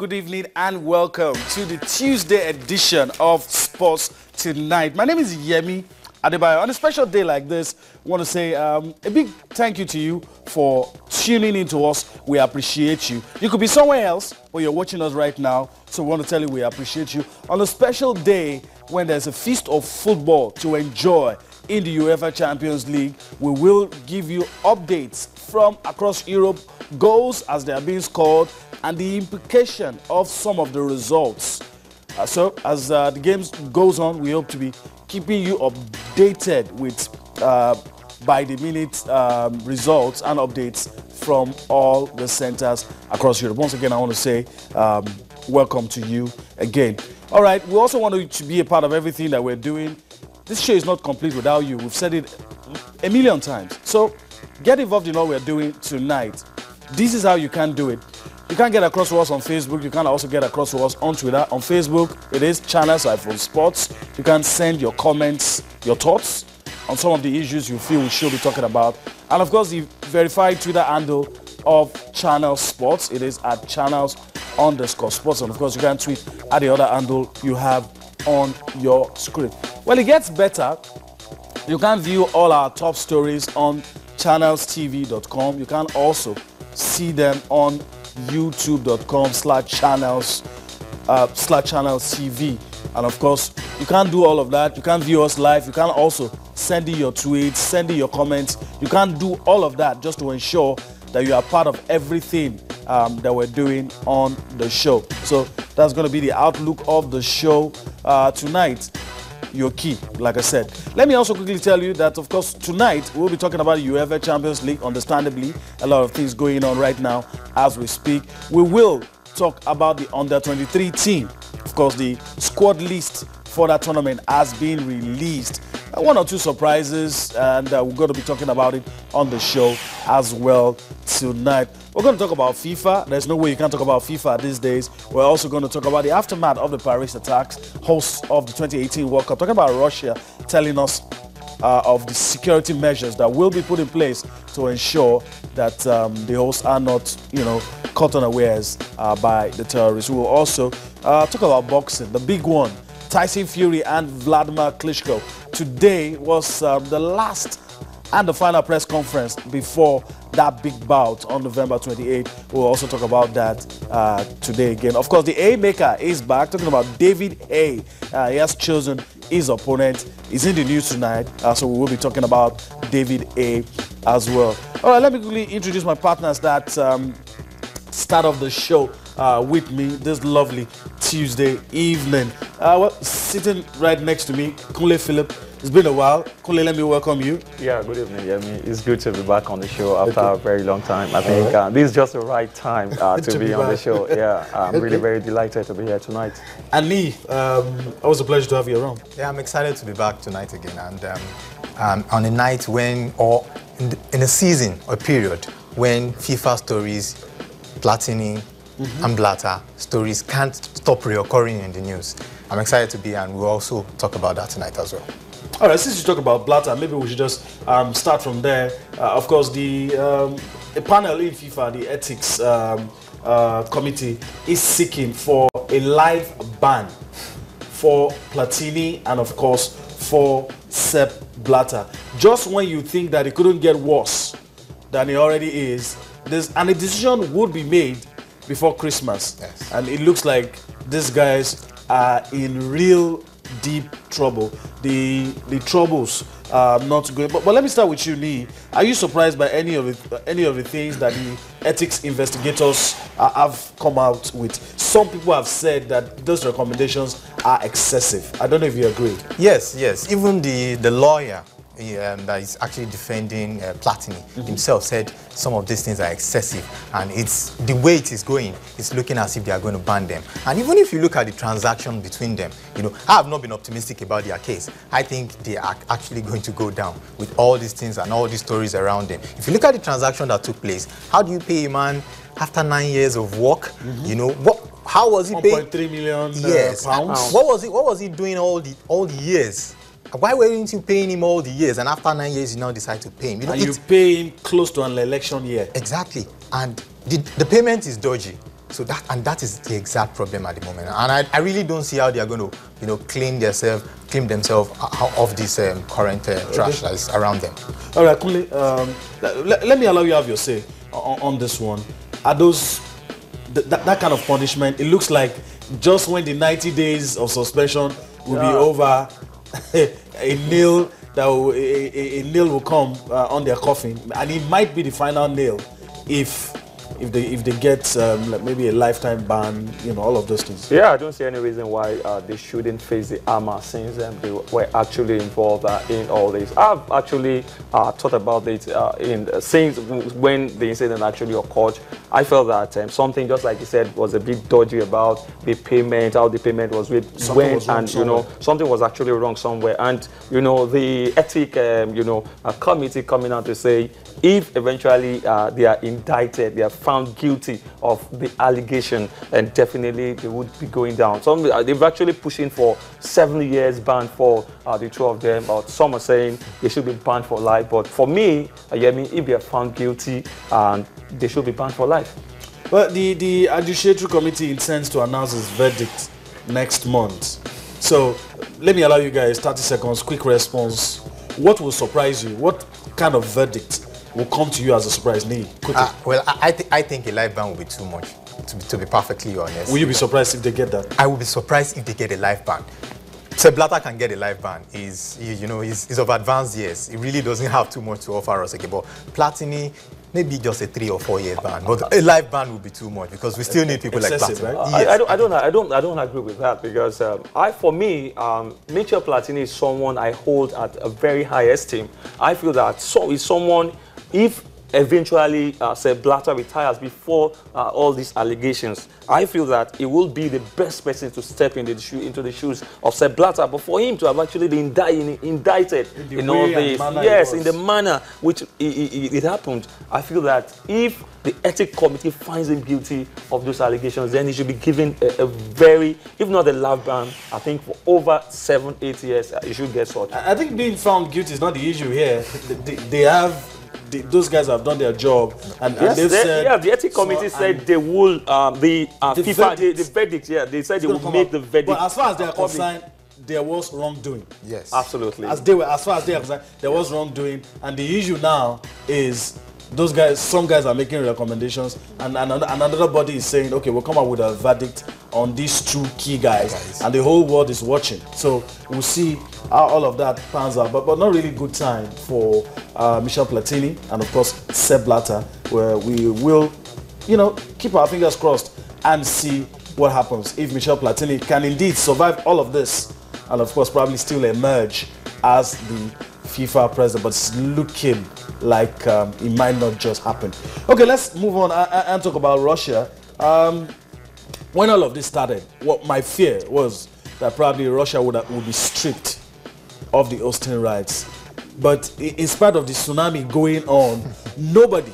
good evening, and welcome to the Tuesday edition of Sports Tonight. My name is Yemi Adebayo. On a special day like this, I want to say a big thank you to you for tuning in to us. We appreciate you. You could be somewhere else, but you're watching us right now, so we want to tell you we appreciate you. On a special day when there's a feast of football to enjoy in the UEFA Champions League, we will give you updates from across Europe, goals as they are being scored, and the implication of some of the results. So as the games goes on, we hope to be keeping you updated with by the minute results and updates from all the centers across Europe. Once again, I want to say welcome to you again. All right, we also want you to be a part of everything that we're doing. This show is not complete without you. We've said it a million times. So get involved in what we're doing tonight. This is how you can do it. You can get across to us on Facebook. You can also get across to us on Twitter. On Facebook, it is Channels iPhone Sports. You can send your comments, your thoughts on some of the issues you feel we should be talking about. And of course, the verified Twitter handle of Channels Sports. It is at Channels_Sports. And of course, you can tweet at the other handle you have on your screen. Well, it gets better. You can view all our top stories on channelstv.com. You can also see them on youtube.com/channels/channelstv. And of course, you can do all of that. You can view us live. You can also send in your tweets, send in your comments. You can do all of that just to ensure that you are part of everything that we're doing on the show. So that's going to be the outlook of the show tonight. Your key, like I said. Let me also quickly tell you that, of course, tonight we'll be talking about the UEFA Champions League. Understandably, a lot of things going on right now as we speak. We will talk about the under-23 team. Of course, the squad list for that tournament has been released. One or two surprises, and we're going to be talking about it on the show as well tonight. We're going to talk about FIFA. There's no way you can't talk about FIFA these days. We're also going to talk about the aftermath of the Paris attacks, hosts of the 2018 World Cup. Talking about Russia telling us of the security measures that will be put in place to ensure that the hosts are not, caught unawares by the terrorists. We will also talk about boxing, the big one. Tyson Fury and Vladimir Klitschko. Today was the last and the final press conference before that big bout on November 28th. We'll also talk about that today again. Of course, the A maker is back, talking about David A. He has chosen his opponent. He's in the news tonight, so we will be talking about David A. as well. All right, let me quickly introduce my partners that start off the show with me this lovely Tuesday evening. Well, sitting right next to me, Kunle Philip. It's been a while. Kunle, let me welcome you. Yeah, good evening, Yemi. It's good to be back on the show after a very long time. I think this is just the right time to be on the show. Yeah, I'm really very delighted to be here tonight. And Lee, always a pleasure to have you around. Yeah, I'm excited to be back tonight again. And on a night when, or in a season or period, when FIFA stories, Platini, and Blatter stories can't stop reoccurring in the news. I'm excited to be here, and we'll also talk about that tonight as well. All right, since you talk about Blatter, maybe we should just start from there. Of course, the panel in FIFA, the ethics committee, is seeking for a live ban for Platini and, of course, for Sepp Blatter. Just when you think that it couldn't get worse than it already is, and a decision would be made before Christmas. Yes. And it looks like these guys are in real deep trouble. The troubles are not good. But let me start with you, Lee. Are you surprised by any of the things that the ethics investigators have come out with? Some people have said that those recommendations are excessive. I don't know if you agree. Yes. Even the lawyer that is actually defending Platini himself said some of these things are excessive, and it's the way it is going. It's looking as if they are going to ban them. And even if you look at the transaction between them, I have not been optimistic about their case. I think they are actually going to go down with all these things and all these stories around them. If you look at the transaction that took place, how do you pay a man after 9 years of work? How was he paid? 1.3 million pounds. What was he doing all the years? Why weren't you paying him all the years? And after 9 years, you now decide to pay him. You pay him close to an election year. Exactly. And the payment is dodgy. So that is the exact problem at the moment. And I really don't see how they are going to, you know, clean themselves out of this current trash that is around them. All right, Kunle, let me allow you to have your say on this one. Are those that kind of punishment? It looks like just when the 90 days of suspension will be over, a nail will come on their coffin, and it might be the final nail if they get maybe a lifetime ban, you know, all of those things. Yeah, I don't see any reason why they shouldn't face the armor since they were actually involved in all this. I've actually thought about it since when the incident actually occurred. I felt that something, just like you said, was a bit dodgy about the payment, how the payment was went, and you know, something was actually wrong somewhere. And you know, the ethic committee coming out to say, if eventually they are indicted, they are found guilty of the allegation, and definitely they would be going down. They've actually pushing for 7 years ban for the two of them, but some are saying they should be banned for life. But for me, if they are found guilty, they should be banned for life. Well, the Adjudicatory Committee intends to announce its verdict next month. So let me allow you guys 30 seconds, quick response. What will surprise you? What kind of verdict will come to you as a surprise, Nii? Well, I think a life ban will be too much, to be perfectly honest. Will you be surprised if they get that? I will be surprised if they get a life ban. Sepp Blatter can get a life ban. He's of advanced years. He really doesn't have too much to offer us again. But Platini, maybe just a 3 or 4 year ban. But a life ban would be too much because we still need people like Platini. Right? Yes. I don't agree with that because for me, Michel Platini is someone I hold at a very high esteem. I feel that he's someone, if eventually Sepp Blatter retires before all these allegations, I feel that he will be the best person to step into the shoes of Sepp Blatter. But for him to have actually been indicted in all this, yes, in the manner which it happened, I feel that if the ethics committee finds him guilty of those allegations, then he should be given a very, if not a life ban, I think for over 7-8 years, he should get sorted. I think being found guilty is not the issue here. They have. Those guys have done their job, and they've said, the ethics committee said they will the verdict. Yeah, they said they will make the verdict. But as far as they are concerned, there was wrongdoing. Yes, absolutely. As far as they are concerned, there was wrongdoing, and the issue now is those guys. Some guys are making recommendations, and another body is saying, okay, we'll come up with a verdict on these two key guys, and the whole world is watching. So we'll see how all of that pans out, but not really good time for Michel Platini and of course Sepp Blatter, where we will, keep our fingers crossed and see what happens if Michel Platini can indeed survive all of this, and of course probably still emerge as the FIFA president. But it's looking like it might not just happen. Okay, let's move on and talk about Russia. When all of this started, what my fear was that probably Russia would be stripped of the hosting rights. But in spite of the tsunami going on, nobody,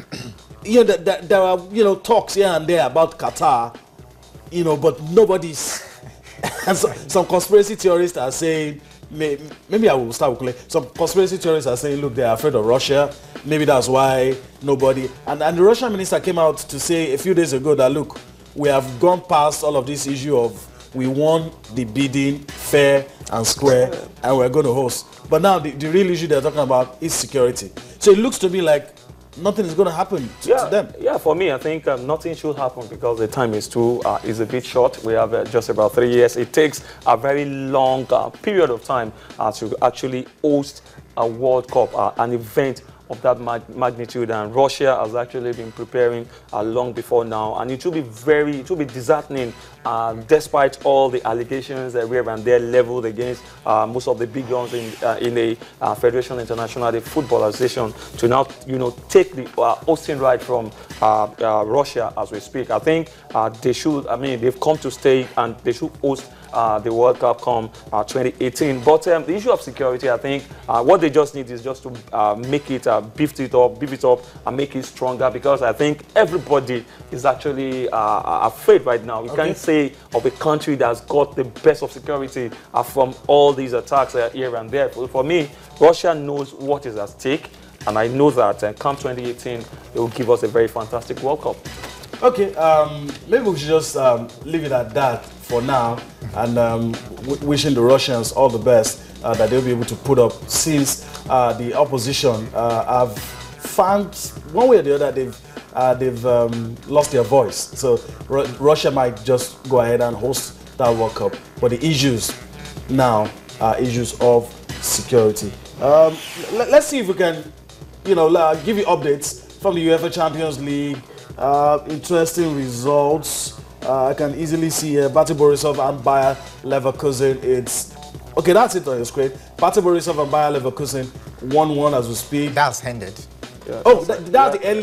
there are, talks here and there about Qatar, but nobody's, and some conspiracy theorists are saying, maybe I will start with some conspiracy theorists are saying, look, they're afraid of Russia. Maybe that's why nobody, and the Russian minister came out to say a few days ago that, look, we have gone past all of this issue of we won the bidding fair and square and we're going to host. But now the real issue they're talking about is security. So it looks to me like nothing is going to happen to them. Yeah, for me, I think nothing should happen because the time is a bit short. We have just about 3 years. It takes a very long period of time to actually host a World Cup, an event of that magnitude, and Russia has actually been preparing long before now, and it will be disheartening despite all the allegations that we have and they're leveled against most of the big guns in the Federation International, the Football Association, to now take the hosting right from Russia as we speak. I think they should. I mean, they've come to stay and they should host the World Cup come 2018. But the issue of security, I think what they just need is just to make it, beef it up and make it stronger, because I think everybody is actually afraid right now. You can't say of a country that's got the best of security from all these attacks here and there. For me, Russia knows what is at stake, and I know that come 2018, it will give us a very fantastic World Cup. Okay, maybe we should just leave it at that for now, and wishing the Russians all the best that they'll be able to put up, since the opposition have found one way or the other they've lost their voice. So Russia might just go ahead and host that World Cup, but the issues now are issues of security. Let's see if we can, give you updates from the UEFA Champions League. Interesting results. I can easily see Bate Borisov and Bayer Leverkusen. It's okay. That's it on your screen. Bate Borisov and Bayer Leverkusen 1-1 as we speak. That's ended. Yeah, that's the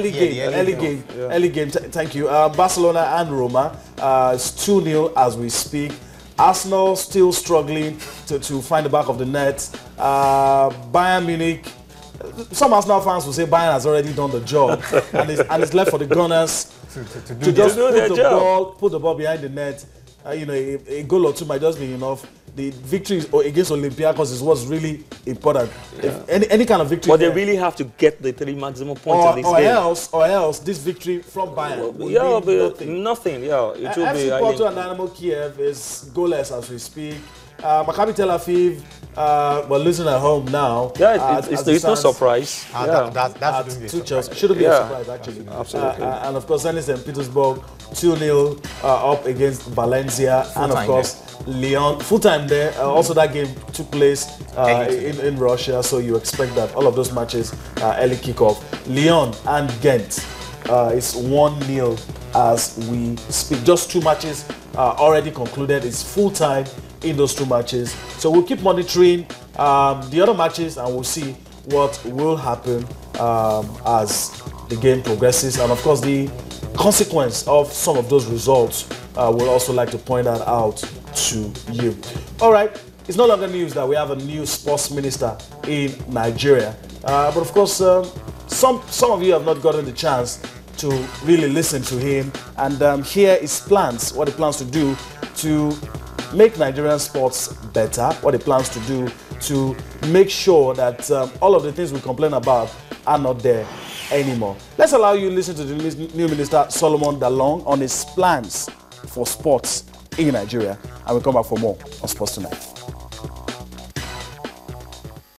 early game. Thank you. Barcelona and Roma. It's 2-0 as we speak. Arsenal still struggling to find the back of the net. Bayern Munich. Some Arsenal fans will say Bayern has already done the job, and it's left for the Gunners to just put the ball behind the net. A goal or two might just be enough. The victory against Olympiacos is what's really important. Yeah. If any kind of victory, but they really have to get the 3 maximum points in this game. Or else this victory from Bayern will mean nothing. Yeah, it will be. FC Porto and Dynamo Kiev is goalless as we speak. Maccabi Tel Aviv, we're losing at home now. Yeah, it's no surprise. That shouldn't be a surprise, actually. Absolutely. And of course, Zenit St. Petersburg 2-0 up against Valencia, and of course Lyon. Full time there. Also, that game took place in Russia, so you expect that all of those matches early kickoff. Lyon and Ghent is 1-0 as we speak. Just 2 matches already concluded. It's full time in those 2 matches, so we'll keep monitoring the other matches, and we'll see what will happen as the game progresses, and of course the consequence of some of those results. We'll also like to point that out to you. All right, it's no longer news that we have a new sports minister in Nigeria, but of course some of you have not gotten the chance to really listen to him, and here is plans, what he plans to do to make Nigerian sports better, what he plans to do to make sure that all of the things we complain about are not there anymore. Let's allow you to listen to the new minister, Solomon Dalong, on his plans for sports in Nigeria, and we'll come back for more on Sports Tonight.